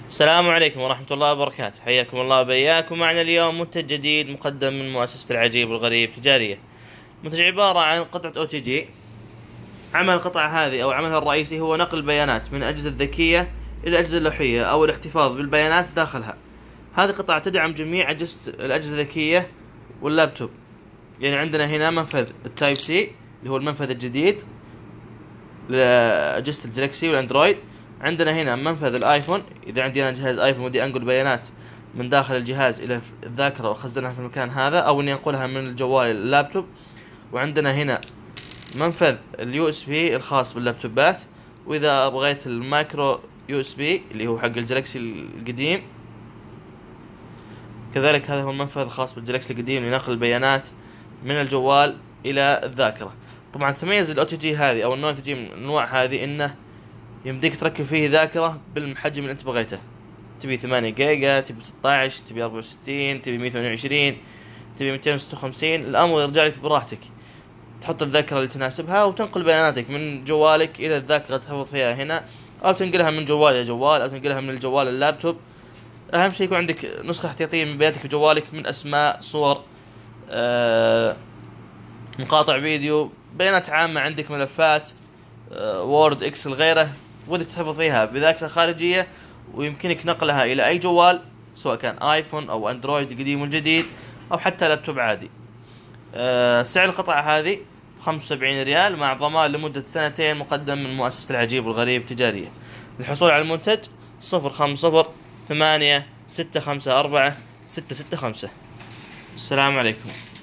السلام عليكم ورحمة الله وبركاته، حياكم الله وبياكم. معنا اليوم منتج جديد مقدم من مؤسسة العجيب والغريب تجارية. منتج عبارة عن قطعة OTG. عمل القطعة هذه أو عملها الرئيسي هو نقل البيانات من الأجهزة الذكية إلى الأجهزة اللوحية أو الاحتفاظ بالبيانات داخلها. هذه القطعة تدعم جميع الأجهزة الذكية واللابتوب. يعني عندنا هنا منفذ التايب سي اللي هو المنفذ الجديد لأجهزة الجلاكسي والأندرويد. عندنا هنا منفذ الايفون، اذا عندي انا جهاز ايفون ودي انقل بيانات من داخل الجهاز الى الذاكره واخزنها في المكان هذا، او اني انقلها من الجوال الى اللابتوب. وعندنا هنا منفذ اليو اس بي الخاص باللابتوبات، واذا بغيت المايكرو يو اس بي اللي هو حق الجلاكسي القديم كذلك هذا هو المنفذ الخاص بالجلاكسي القديم لنقل البيانات من الجوال الى الذاكره. طبعا تميز الاو تي جي هذه او النوع تجي من الانواع هذه انه يمديك تركب فيه ذاكرة بالحجم اللي انت بغيته. تبي 8 جيجا، تبي 16، تبي 64، تبي 128، تبي 256، الامر يرجع لك براحتك. تحط الذاكرة اللي تناسبها وتنقل بياناتك من جوالك الى الذاكرة تحفظ فيها هنا، او تنقلها من جوال الى جوال، او تنقلها من الجوال اللابتوب. اهم شيء يكون عندك نسخة احتياطية من بياناتك في جوالك، من اسماء، صور، مقاطع فيديو، بيانات عامة عندك، ملفات وورد، اكسل، غيره، ودك تحفظ فيها بذاكرة خارجية، ويمكنك نقلها إلى أي جوال سواء كان آيفون أو أندرويد القديم والجديد أو حتى لابتوب عادي. سعر القطعة هذه 75 ريال مع ضمان لمدة 2 مقدم من مؤسسة العجيب والغريب تجارية. للحصول على المنتج 050 8 654 665. السلام عليكم.